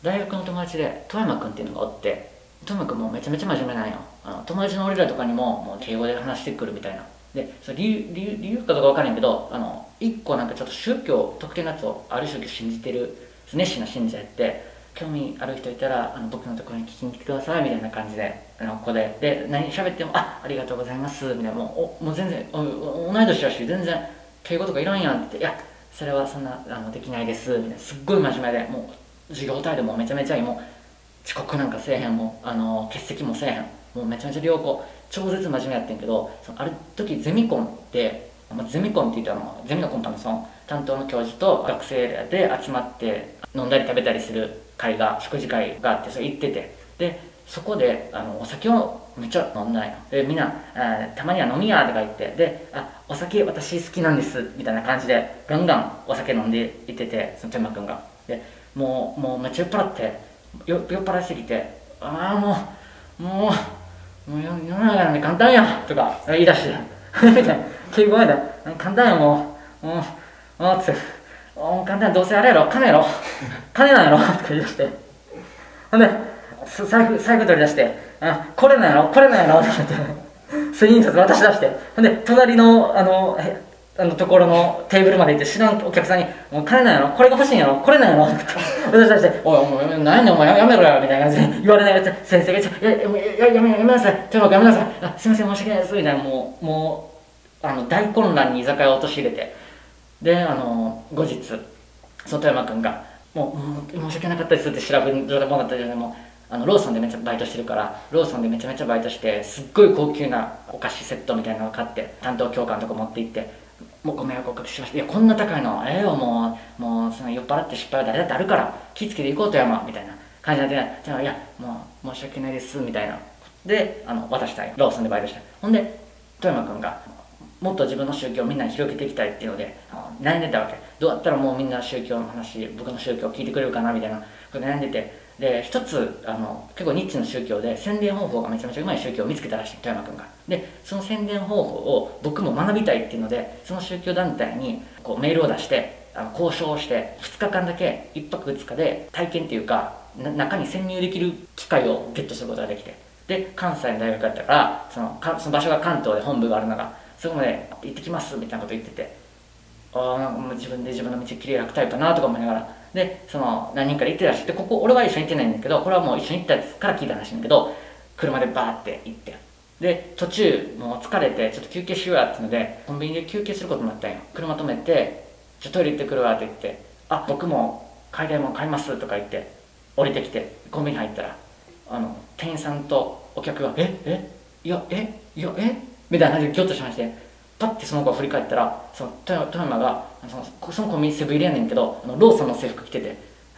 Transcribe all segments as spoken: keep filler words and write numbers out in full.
大学の友達で富山君っていうのがおって、富山君もめちゃめちゃ真面目なんよ。あの友達の俺らとかにももう敬語で話してくるみたいな。でそれ理由理由理由かどうか分からんけど、あの一個なんかちょっと宗教特定のやつをある宗教信じてる熱心な信者やって、興味ある人いたらあの僕のところに聞きに来てくださいみたいな感じで、あのここでで何喋っても「あありがとうございます」みたいな、もうおもう全然おお同い年だし全然敬語とかいらんやんって言って「いやそれはそんなあのできないです」みたいな、すっごい真面目で、もう授業態度もめちゃめちゃいい、もう遅刻なんかせえへん、もうあの欠席もせえへん、もうめちゃめちゃ良好、超絶真面目やってんけど、そのある時ゼミコンで、まあ、ゼミコンって言ったらゼミのコンパのその担当の教授と学生で集まって飲んだり食べたりする会が食事会があって、それ行ってて、でそこであのお酒をめっちゃ飲んだんよ。でみんな「たまには飲みや」とか言って、で「あお酒私好きなんです」みたいな感じでガンガンお酒飲んでいってて、その天馬君が。でもうもうめっちゃ酔っ払ってよ酔っ払いすぎて「ああもうもうもう世の中なんで簡単や」とか言い出してみたいな、敬語で「簡単やもうもうあ」っつって「簡単やどうせあれやろ金やろ金なんやろ」とか言い出して、ほんで財布財布取り出して「あこれなんやろこれなんやろ」って言って千円札渡し出して、ほんで隣のあのえあのところのテーブルまで行って知らんお客さんに「もう金なんやろこれが欲しいんやろこれなんやろ」って渡し出して「おいお前何やねんお前やめろよ」みたいな感じで言われないやつ、先生が「いややややめやめなさいとにかくやめなさい、あすいません申し訳ないです」みたいな、もうもうあの大混乱に居酒屋を陥れて、であの後日その富山君がもう「もう申し訳なかったです」って調べる状態もだったじゃない、もうあのローソンでめっちゃバイトしてるから、ローソンでめちゃめちゃバイトしてすっごい高級なお菓子セットみたいなのを買って担当教官のとこ持って行って「もうご迷惑おかけしました、いやこんな高いのええよもうもうその酔っ払って失敗は誰だってあるから気ぃつけていこうとやま」みたいな感じになって「じゃあいやもう申し訳ないです」みたいなであの渡したい、ローソンでバイトしたい。ほんで富山君がもっと自分の宗教をみんなに広げていきたいっていうので悩んでたわけ。どうやったらもうみんな宗教の話、僕の宗教を聞いてくれるかなみたいなことで悩んでて、で一つあの結構ニッチな宗教で宣伝方法がめちゃめちゃうまい宗教を見つけたらしい、富山君が。でその宣伝方法を僕も学びたいっていうので、その宗教団体にこうメールを出してあの交渉をして、ふつかかんだけいっぱくふつかで体験っていうか中に潜入できる機会をゲットすることができて、で関西の大学だったからそのかその場所が関東で本部があるのが、そこまで行ってきますみたいなこと言ってて、ああなんかもう自分で自分の道きれい楽タイプだなとか思いながら、でその何人かで行ってらっしゃって、ここ俺は一緒に行ってないんだけど、これはもう一緒に行ったやつから聞いた話なんだけど、車でバーって行って、で途中もう疲れてちょっと休憩しようやっていうのでコンビニで休憩することになったんよ。車止めて「ちょトイレ行ってくるわ」って言って「あ僕も買いたいもん買います」とか言って降りてきてコンビニ入ったら、あの店員さんとお客が「ええいやえいやえみたいな感じでギョッとしまして、パッてその子が振り返ったら、その富山がそのそのコンビニセブン入れやねんけどあのローソンの制服着てて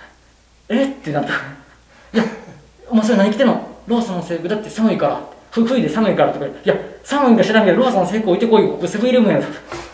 「えっ?」ってなった「いやお前それ何着てんの？ローソンの制服だって寒いから冬で寒いから」とか「いや寒いんか知らんけどローソンの制服置いてこいよここセブンイレブンや」